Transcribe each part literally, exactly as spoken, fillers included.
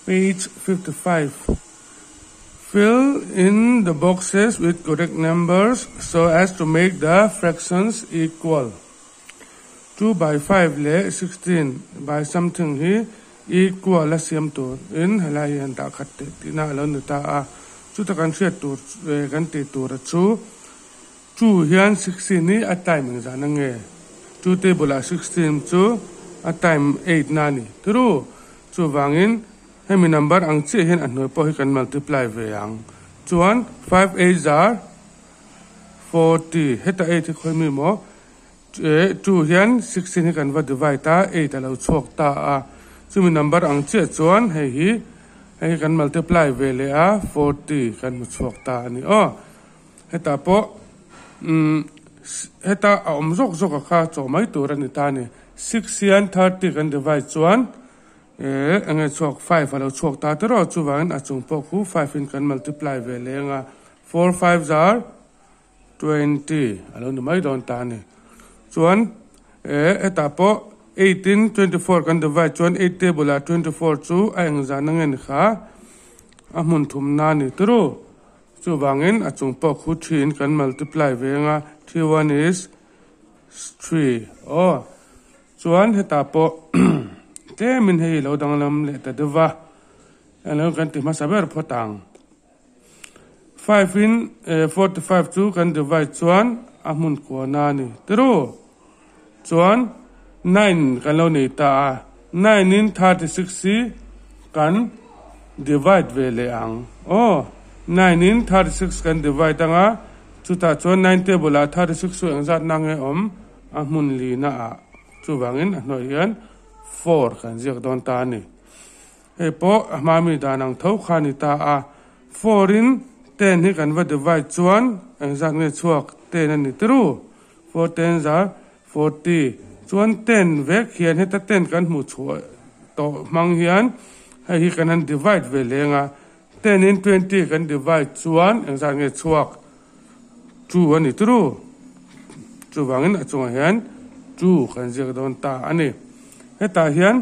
Page fifty-five. Fill in the boxes with correct numbers so as to make the fractions equal. two by five le sixteen by something he equal la same to in halai han ta khat ti na lo nu ta a chu ta kan set tur kan ti tur chu two hian sixteen ni a time za na nge two table sixteen chu a time eight na ni true chu wangin hemi number ang che hen an noi po hi kan multiply ve ang chuan five eight are forty heta eight khoi mi mo two hian sixteen hi kan va divide ta eight alo chok ta a chumi number ang che chuan hei hi hei kan multiply ve le a forty kan mu chok ta ani o heta po um heta a om zok zok kha chaw mai tur ani ta ni six hian thirty kan divide chuan e anga chok five alo chok ta te ro chuwan a chung po khu five in kan multiply ve le nga four fives are twenty alo ni mai don ta ni chuan e eta po eighteen twenty-four kan divide chuan eight table a twenty-four chu a eng za na ngen kha a mun thum na ni tru chuwangin a chung po khu three in kan multiply ve nga three one is three oh chuan heta po te min hei lo dang lam le ta dewa alo kan ti ma saber photang five in forty-five chu kan divide chuan a mun ko na ni tru chuan nine kan lo ni ta nine in thirty-six kan divide ve le ang oh nine in thirty-six kan divide anga chu ta chuan nine table a thirty-six chu ang zat na nge om a mun li na a chu wangin a noi hian four kan ziak don ta ni he po mami danang tho khani ta a four in ten hi kan va divide chuan ang zat nge chuak ten ani tru four tens are forty chuan ten vek hian heta ten kan mu chua to mang hian hi kan han divide ve lenga ten in twenty kan divide chuan ang zat nge chuak two ani tru chu wangin a chunga hian two kan ziak don ta ani heta hian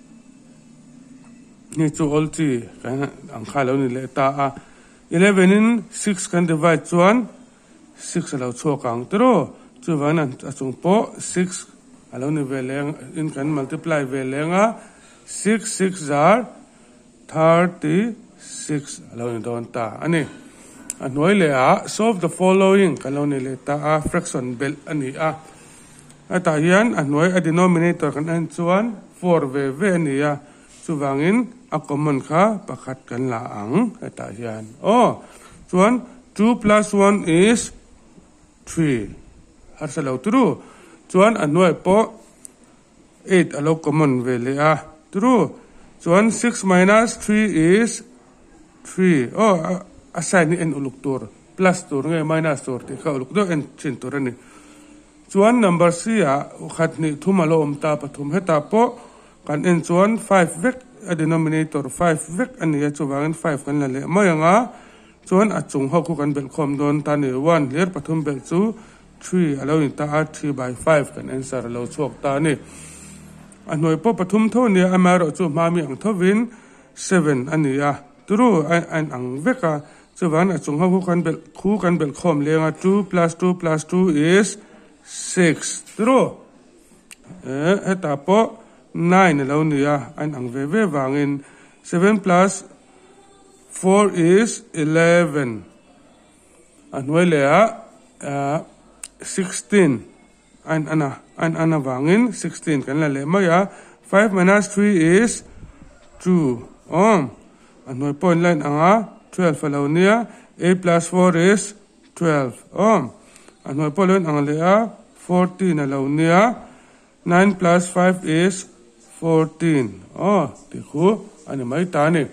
ni chu ol chi kan ang kha lo ni le ta a eleven in six kan divide chuan six alo chok ang tro chu wan an chung po six alo ni ve leng in kan multiply ve lenga six six are thirty-six alo ni don ta ani anoi le a solve the following kan lo ni le ta a fraction bel ani a ata hian anoi a denominator kan an chuan four ve ve ni a chuwangin a common kha pakhat kan la ang ata hian oh chuan two plus one is three har salo true chuan anoi po eight alo common ve le a true chuan six minus three is three oh assign ni en uluk tur plus tur nge minus tur ti kha uluk do en chin tur ani chuan number c a khat ni thum alo om ta pathum heta po kan en chuan five vek a denominator five vek ani a chuwangin five kan la le mayanga chuan a chung ho khu kan bel khom don ta ni one ler pathum bel chu three alo in ta three by five kan answer alo chok ta ni anoi po pathum tho ni amaro chu mami ang thovin seven ani a tru an ang veka chuwan a chung ho khu kan bel khu kan bel khom lenga two plus two plus two is six tru eh eta po nine alo ni a an ang ve ve wangin seven plus four is eleven anoi le a sixteen an ana an ana wangin sixteen kan la le maya five minus three is two om anoi point line anga twelve alo nia eight plus four is twelve om anoi point line anga le a fourteen alo nia nine plus five is fourteen oh ti khu ani mai ta ni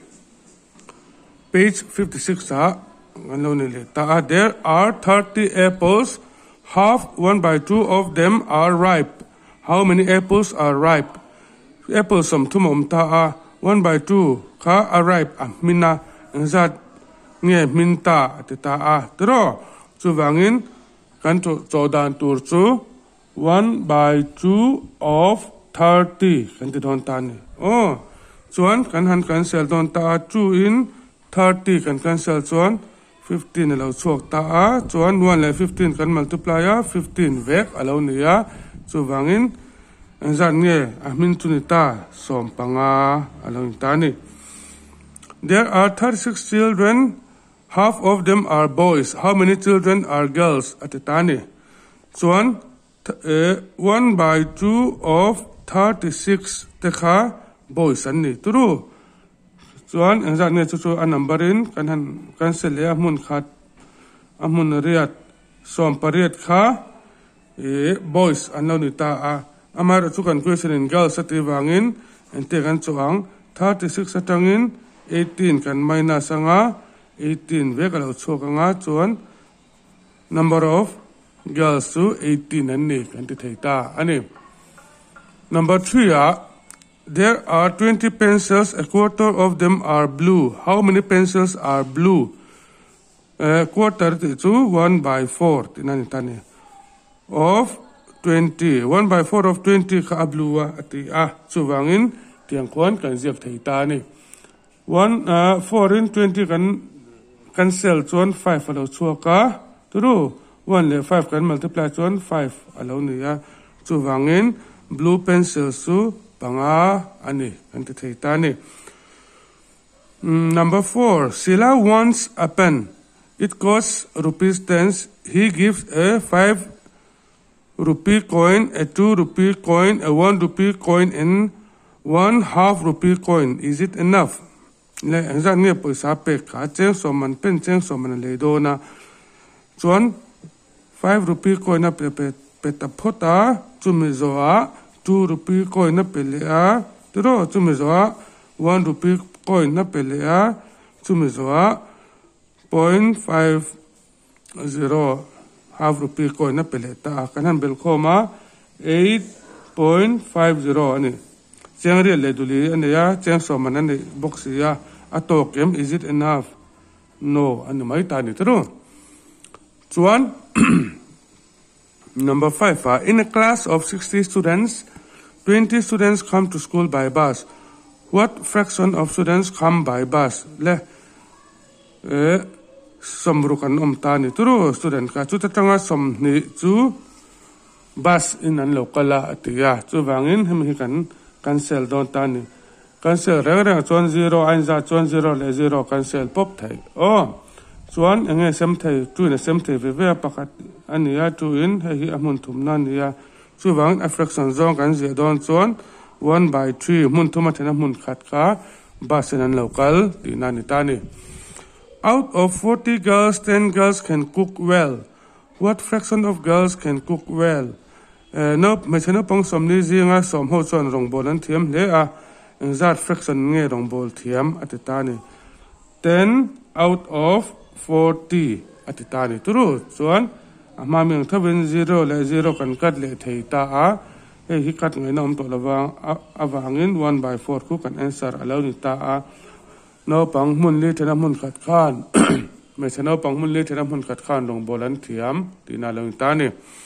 page fifty-six a anlo ni le ta there are thirty apples half one by two of them are ripe how many apples are ripe apples som thumom ta a one by two kha are ripe a mina zat nge min ta ti ta a tro chu wangin kan to chodan tur chu one by two of thirty kan ti don ta ni oh chuan kan han cancel don ta two in thirty kan cancel chuan fifteen alo chuak ta a chuan one le fifteen kan multiply a fifteen vek alo nia chu wangin zan nge a min chu ni ta som panga alo ta ni. There are thirty-six children, half of them are boys. How many children are girls? At ta ni chuan uh, one by two of thirty-six te kha boys an ni true chuan engza ne chu chu a number in kan han cancel le mun khat amun riat som pariat kha e boys an lo ni ta a amar chu kan question in girls ati wangin ente kan chuang thirty-six atangin eighteen kan minus anga eighteen ve kalo chokanga chuan number of girls to eighteen an ni kan ti thei ta ani. Number three a there are twenty pencils, a quarter of them are blue. How many pencils are blue? A quarter to one by four tinani of twenty. One by four of twenty ka blue ati a chuwangin tiang kwan kan ziak thei ta ni. One uh, four in twenty kan cancel chuan five alo chuaka true one le five kan multiply chuan five alo ni a chuwangin blue pencils su panga ani kan ti thei ta ni. Number four, Sila wants a pen. It costs rupees ten. He gives a five rupee coin, a two rupee coin, a one rupee coin, and one half rupee coin. Is it enough? Le engza nge paisa pe ka cheng so man pen cheng so man le do na chuan five rupee coin a pe pe pe ta phota chumi zo a two rupee coin na pele a tro chumi zo a one rupee coin na pele a chumi zo a point five zero half rupee coin na pele ta kanan bel khoma eight point five zero ani cheng re le duli ani ya cheng so man ani box ya atokem is it enough? No ani mai ta ni tro chuan number five uh, in a class of sixty students, twenty students come to school by bus. What fraction of students come by bus? Le eh somru kan om ta ni tru student ka chu tatanga som ni chu bus in an lokala atia chu wangin hem hi kan cancel don ta ni cancel re re chuan zero ainza chuan zero le zero cancel pop thai oh chuan enge sem thai tu na sem thai ve ve pakhat ania tu in hi amun thumna nia chu wang a fraction zong kan ze don chuan one by three mun thuma thena mun khat ka basen an local tina ni tani. Out of forty girls, ten girls can cook well. What fraction of girls can cook well? Uh, no me chena pong somni zinga som ho chuan rongbol an thiam le a zat fraction nge rongbol thiam atitani. ten out of forty atitani tru chuan ama meng thaben zero le zero kan kat le thei ta a he hi kat ngai nom to lawang awangin one by four ku kan answer alo ni ta a no pang mun li thena mun khat khan me chano pang mun li thena mun khat khan rong bolan thiam tina lo ta ni.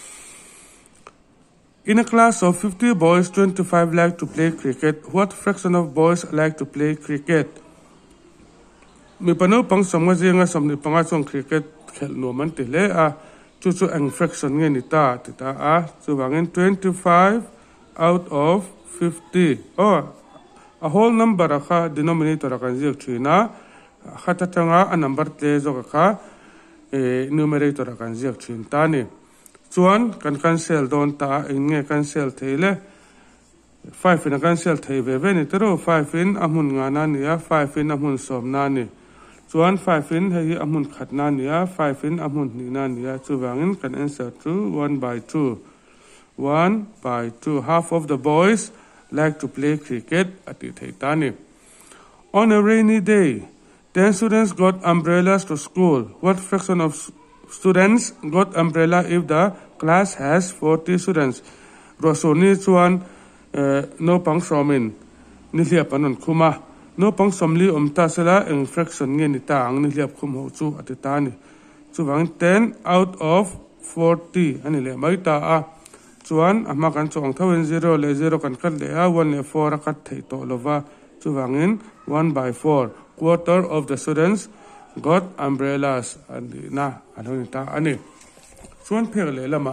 In a class of fifty boys, twenty-five like to play cricket. What fraction of boys like to play cricket? Mi pano pang somga zinga somni panga chong cricket khel no man te le a chu chu ang fraction nge ni ta ti ta a chu wangin twenty-five out of fifty. Oh a whole number kha denominator kan zik thina khata tanga a number te zo kha e numerator kan zik thin ta ni chuan kan cancel don ta nge cancel theile five in cancel thei ve ve ni tero five in amun nga na ni a five in amun som na ni chuan five in hei amun khat na ni a five in amun ni na ni a chu wangin kan answer to one by two. one by two. Half of the boys like to play cricket at the Thaitani. On a rainy day, ten students got umbrellas to school. What fraction of students got umbrella if the class has forty students? Rosoni chuan no pang somin nihlia panon khuma no pang somli omta sala in fraction nge ni ta ang nihlia khum ho chu atitani chu wang ten out of forty ani le mai ta a chuan ama kan chong thoin zero le zero kan khat le a one le four kat thei to lova chu wangin one by four quarter of the students got umbrellas ani na alon ta ani chuan phek le lama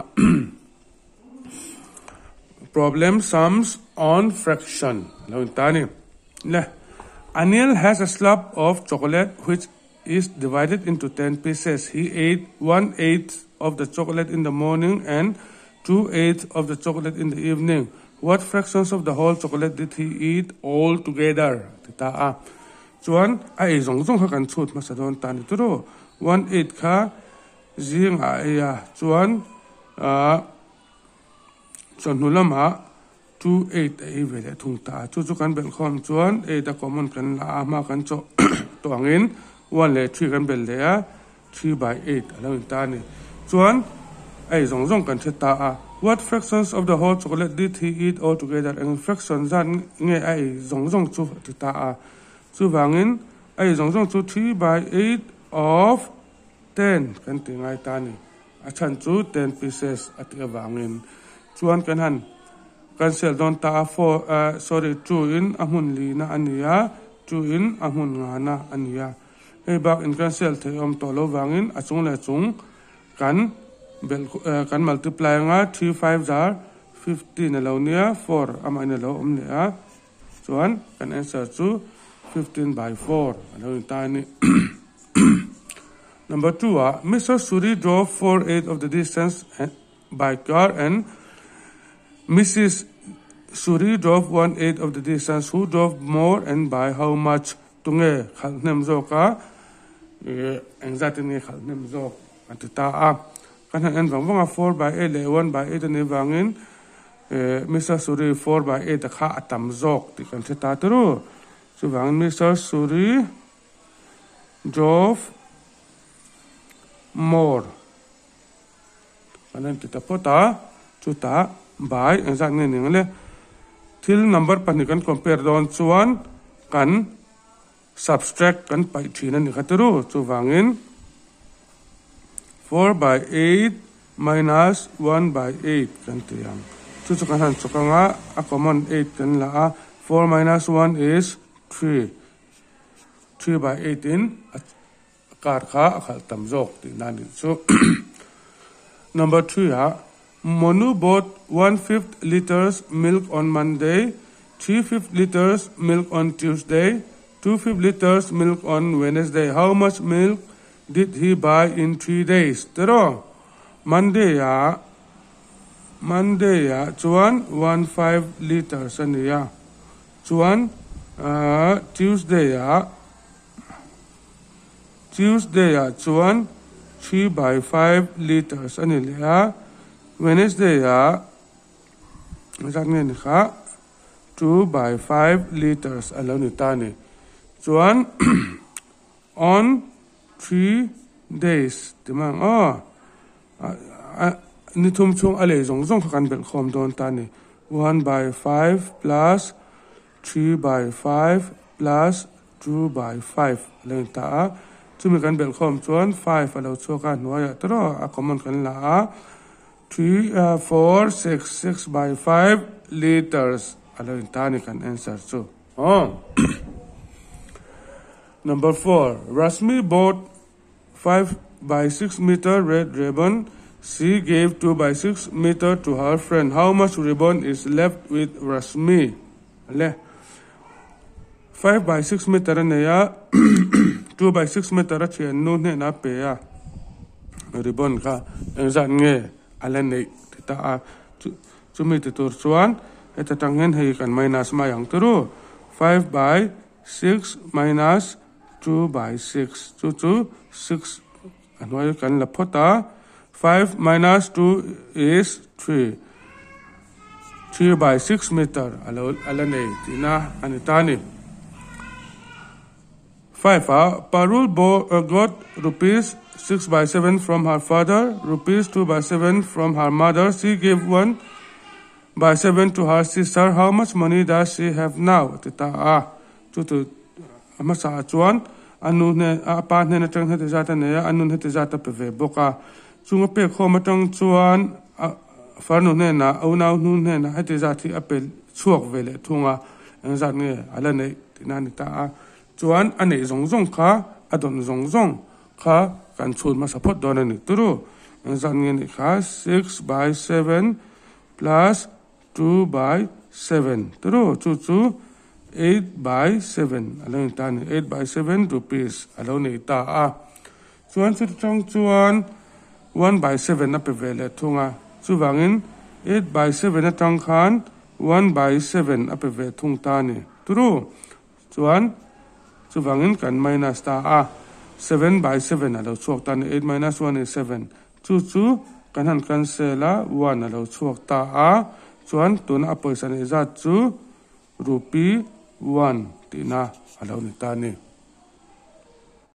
problem sums on fraction alon ta ni le Anil has a slab of chocolate which is divided into ten pieces. He ate one eighth of the chocolate in the morning and two eighths of the chocolate in the evening. What fractions of the whole chocolate did he eat all together? Ta a chuan ai zong zong kha kan chut ma sa don tan tu ro one eighth kha zing a ya chuan a chon nulama two eight ai vele thung ta chu chu kan bel khom chuan e da common kan la ma kan cho to angin one le three kan bel le a three by eight alo ta ni chuan ai zong zong kan theta a what fractions of the whole chocolate did he eat all together and fraction zan nge ai zong zong chu theta a chu wangin ai zong zong chu three by eight of ten kan ti ngai ta ni a chan chu ten pieces at e wangin chuan kan han cancel don ta four uh, sorry two in amun li na ania two in amun nga na ania e bak in cancel the om to lo wangin achung le chung kan bel uh, kan multiply nga three fives are fifteen alo nia four ama ina lo om nia chuan kan answer chu fifteen by four alo ta ni number two uh, Mister Suri drove four eighths of the distance by car and Missus Suri drove one eighth of the distance. Who drove more and by how much? Tunge khalnem zoka exactly khalnem zok antita a kan han wang wang four by eight le one by eight ni wangin Mister Suri four by eight kha atam zok ti kan theta tru chu wang Mister Suri drove more kanan tita pota chuta by exactly ningle till number pani kan compare don chuan kan subtract kan pai thina ni khatru chu wangin four by eight minus one by eight kan tiang chu chu kan han chukanga a common eight kan la a four minus one is three three by eight in kar kha khal tam jok ti nani chu number three ha Monu bought one-fifth liters milk on Monday, three-fifths liters milk on Tuesday, two-fifths liters milk on Wednesday. How much milk did he buy in three days? Tero, Monday ya, Monday ya, chuan one five liters ani ya, chuan uh, Tuesday ya, Tuesday ya, chuan three by five liters ani ya. Wednesday ya exactly ni kha two by five liters alo ni tani chuan on three days timang oh ni thum chung ale zong zong kan bel khom don tani one by five plus three by five plus two by five len ta chumi kan bel khom chuan five alo choka noya tro a common kan la three, uh, four, six, six by five liters. Alo intani kan answer so. Oh. Number four. Rasmi bought five by six meter red ribbon. She gave two by six meter to her friend. How much ribbon is left with Rasmi? Ale. Five by six meter na ya. Two by six meter na chiyan no ne na pe ya. Ribbon ka. Enzat nge. Alan nei ta a chumi te tur chuan eta tangen hei kan minus ma yang turu five by six minus two by six chu chu six anoi kan la phota five minus two is three three by six meter alo ala nei tina anitani five a Parul bo uh, got rupees six by seven from her father, rupees two by seven from her mother. She gave one by seven to her sister. How much money does she have now? Tita a tu tu amasa chuan anu ne apa ne na tang hete zata ne anu hete zata pe ve boka chunga pe khoma tang chuan farnu ne na au nau nu ne na hete zati apel chuak vele thunga zat nge ala ne tina ni ta a chuan ane zong zong kha adon zong zong kha kan chhun ma support don ani turu zan nge ni kha six by seven plus two by seven turu chu chu eight by seven alo ni ta ni eight by seven rupees alo ni ta a chuan chu chang chuan one by seven na pe vele thunga chu wangin eight by seven atang khan one by seven ape ve thung ta ni turu chuan chu wangin kan minus ta a seven by seven alo chuak ta ni eight minus one is seven chu chu kan han cancel a one alo chuak ta a chuan tuna a poison is at chu rupee one tina alo ni ta ni